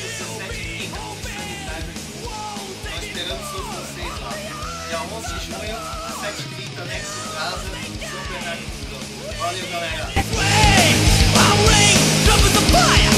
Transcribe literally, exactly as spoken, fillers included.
aconteceu sete e trinta no Sanitário. Nós esperamos todos vocês lá. Dia onze de junho, às sete e trinta, Nexo Plaza, São Bernardo do Campo. Valeu, galera!